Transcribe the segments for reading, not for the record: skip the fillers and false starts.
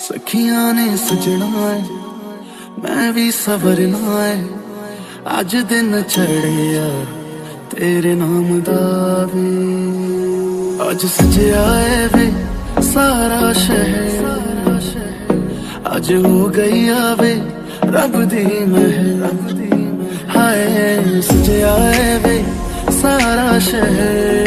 सखियां ने सजना है मैं भी सवरना है अज दिन चढ़े यार तेरे नाम दा वे अज सजया है वे सारा शहर अज हो गई आवे रब दी महर हाय सजया है वे सारा शहर।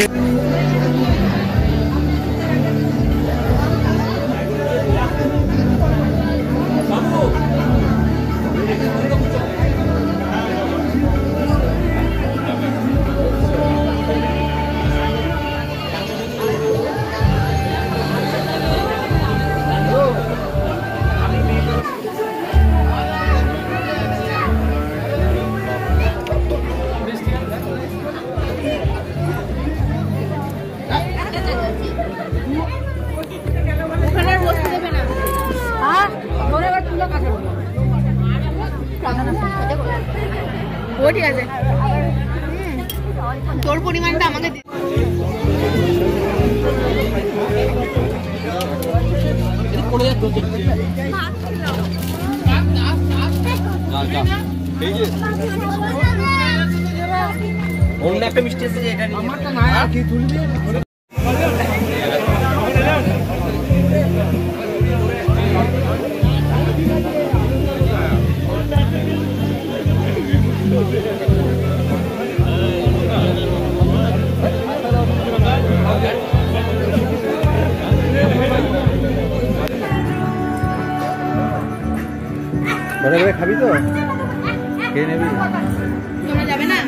ঠিক আছে তোর পরিমাণটা আমাকে অন্য একটা মিষ্টি আছে যে এটা আমারটা না কি তুলবি ঘরে ঘরে খাবি তো খেয়ে নেবি তোমরা যাবে না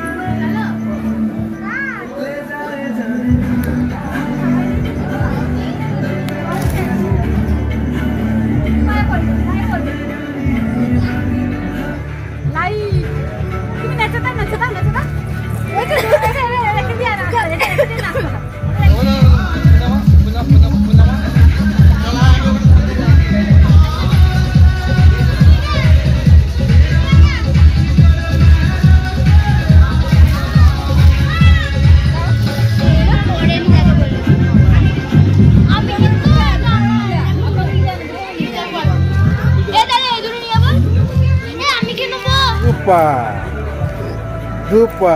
Dupa.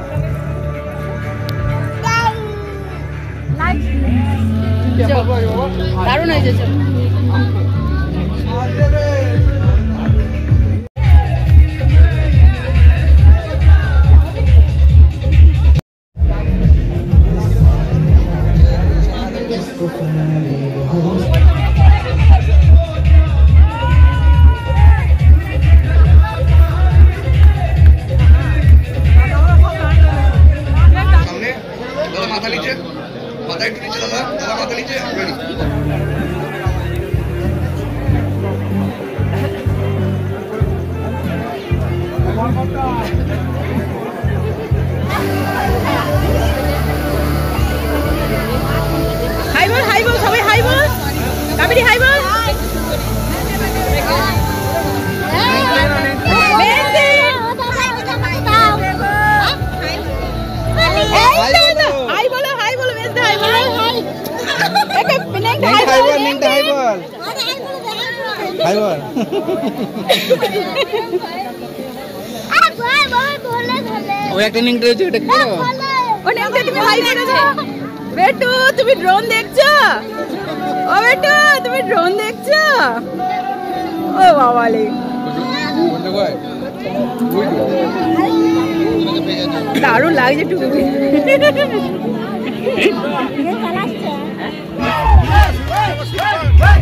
দারুণ হয়েছে হাই বল সবাই হাই বল কাবেরী হাই বল বেটু তুমি ড্রোন দেখছো ও বেটু তুমি ড্রোন দেখছো ও বাবালে দারুণ লাগছে টুকু